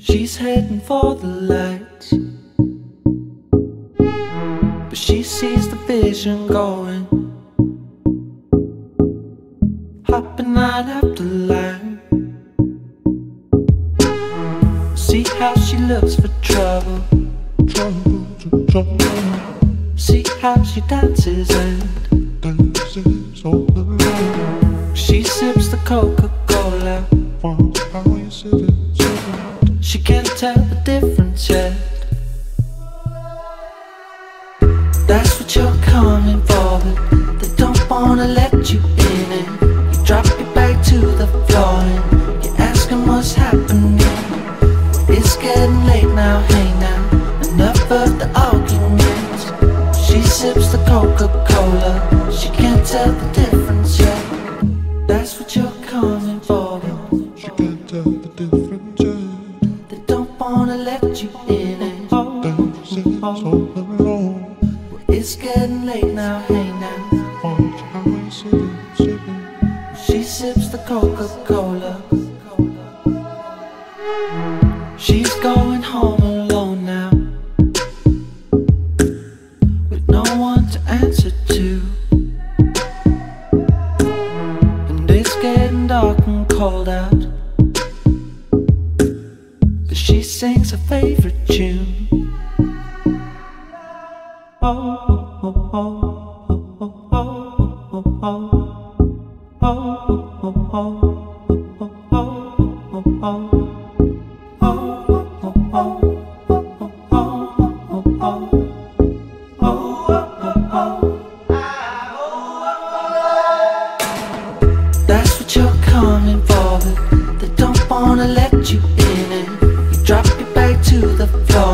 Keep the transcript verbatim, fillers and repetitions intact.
She's heading for the lights, but she sees the vision going, hopping line after line. See how she looks for trouble, trouble, trouble. See how she dances and dances all alone. She sips the Coca-Cola, how you sip it, sip it. She can't tell the difference yet. That's what you're coming for, but they don't wanna let you in it. You drop your back to the floor and you're asking what's happening. It's getting late now, hey now, enough of the arguments. She sips the Coca-Cola, she can't tell the difference yet. That's what you're coming for, but she can't tell the difference yet. They don't wanna let you in it. Dancing all alone. It's getting late now, hey now. Watch how we sippin', sippin'. She sips the Coca-Cola. She's going home alone now, with no one to answer to. And it's getting dark and cold out, but she sings her favorite tune. Oh, oh, oh, oh, oh, oh, oh, oh, oh, oh, oh, oh, oh. That's what you're coming for, but they don't wanna let you in it. You drop your back to the floor